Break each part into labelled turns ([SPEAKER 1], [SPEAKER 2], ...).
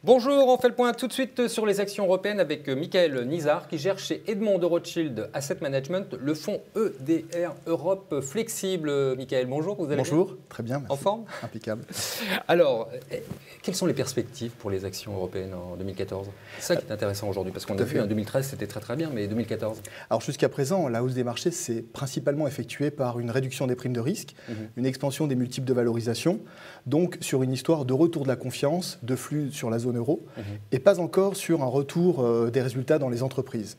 [SPEAKER 1] Bonjour, on fait le point tout de suite sur les actions européennes avec Michael Nizar qui gère chez Edmond de Rothschild Asset Management le fonds EDR Europe Flexible. Michael, bonjour, vous allez bien ?
[SPEAKER 2] Bonjour, très bien, merci.
[SPEAKER 1] En forme ?
[SPEAKER 2] Impeccable.
[SPEAKER 1] Alors, quelles sont les perspectives pour les actions européennes en 2014 ? C'est ça qui est intéressant aujourd'hui parce qu'on a vu en 2013 c'était très bien, mais 2014 ?
[SPEAKER 2] Alors jusqu'à présent, la hausse des marchés s'est principalement effectuée par une réduction des primes de risque, une expansion des multiples de valorisation, donc sur une histoire de retour de la confiance, de flux sur la zone euro, et pas encore sur un retour des résultats dans les entreprises.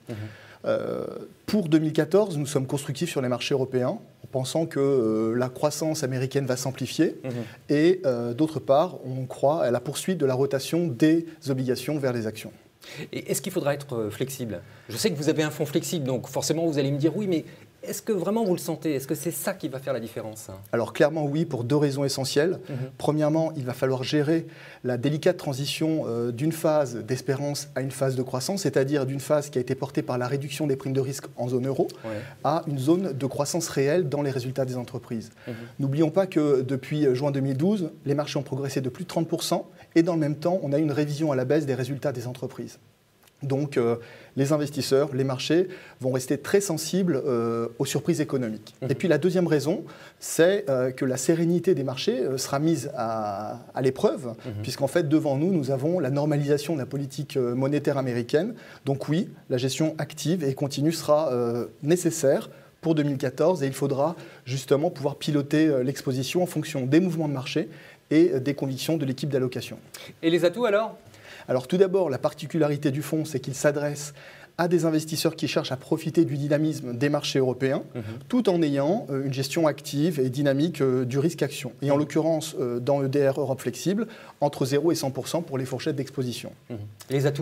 [SPEAKER 2] Pour 2014, nous sommes constructifs sur les marchés européens, en pensant que la croissance américaine va s'amplifier, et d'autre part, on croit à la poursuite de la rotation des obligations vers les actions.
[SPEAKER 1] Et est-ce qu'il faudra être flexible ? Je sais que vous avez un fonds flexible, donc forcément vous allez me dire oui, mais est-ce que vraiment vous le sentez ? Est-ce que c'est ça qui va faire la différence ?
[SPEAKER 2] Alors clairement oui, pour deux raisons essentielles. Premièrement, il va falloir gérer la délicate transition d'une phase d'espérance à une phase de croissance, c'est-à-dire d'une phase qui a été portée par la réduction des primes de risque en zone euro à une zone de croissance réelle dans les résultats des entreprises. N'oublions pas que depuis juin 2012, les marchés ont progressé de plus de 30% et dans le même temps, on a une révision à la baisse des résultats des entreprises. Donc les investisseurs, les marchés vont rester très sensibles aux surprises économiques. Et puis la deuxième raison, c'est que la sérénité des marchés sera mise à l'épreuve, puisqu'en fait devant nous, nous avons la normalisation de la politique monétaire américaine. Donc oui, la gestion active et continue sera nécessaire pour 2014 et il faudra justement pouvoir piloter l'exposition en fonction des mouvements de marché et des convictions de l'équipe d'allocation.
[SPEAKER 1] Et les atouts alors ?
[SPEAKER 2] Alors tout d'abord, la particularité du fonds, c'est qu'il s'adresse à des investisseurs qui cherchent à profiter du dynamisme des marchés européens, tout en ayant une gestion active et dynamique du risque action. Et en l'occurrence, dans EDR Europe Flexible, entre 0 et 100% pour les fourchettes d'exposition.
[SPEAKER 1] Les atouts ?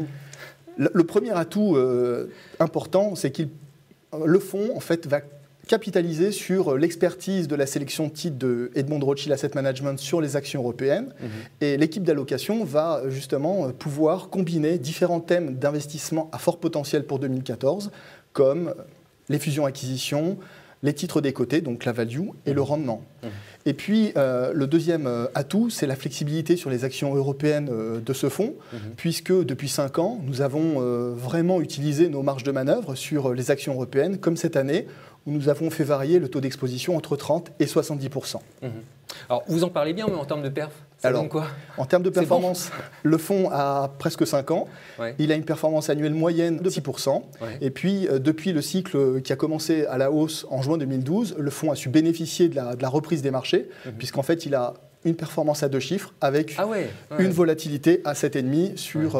[SPEAKER 2] Le premier atout important, c'est que le fonds en fait, va capitaliser sur l'expertise de la sélection de titres de Edmond de Rothschild Asset Management sur les actions européennes. Et l'équipe d'allocation va justement pouvoir combiner différents thèmes d'investissement à fort potentiel pour 2014, comme les fusions-acquisitions, les titres décotés, donc la value, et le rendement. Et puis, le deuxième atout, c'est la flexibilité sur les actions européennes de ce fonds, puisque depuis 5 ans, nous avons vraiment utilisé nos marges de manœuvre sur les actions européennes, comme cette année, où nous avons fait varier le taux d'exposition entre 30 et 70%.
[SPEAKER 1] Alors, vous en parlez bien, mais en termes de perf, ça donne quoi ?
[SPEAKER 2] En termes de performance, le fonds a presque 5 ans. Il a une performance annuelle moyenne de 6%. Et puis, depuis le cycle qui a commencé à la hausse en juin 2012, le fonds a su bénéficier de la reprise des marchés, puisqu'en fait, il a une performance à 2 chiffres avec une volatilité à 7,5 sur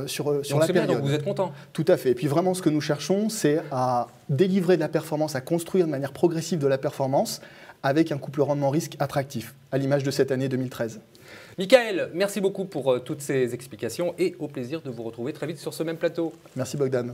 [SPEAKER 2] la période.
[SPEAKER 1] Donc vous êtes content.
[SPEAKER 2] Tout à fait. Et puis vraiment, ce que nous cherchons, c'est à délivrer de la performance, à construire de manière progressive de la performance avec un couple rendement-risque attractif, à l'image de cette année 2013.
[SPEAKER 1] Michael, merci beaucoup pour toutes ces explications et au plaisir de vous retrouver très vite sur ce même plateau.
[SPEAKER 2] Merci Bogdan.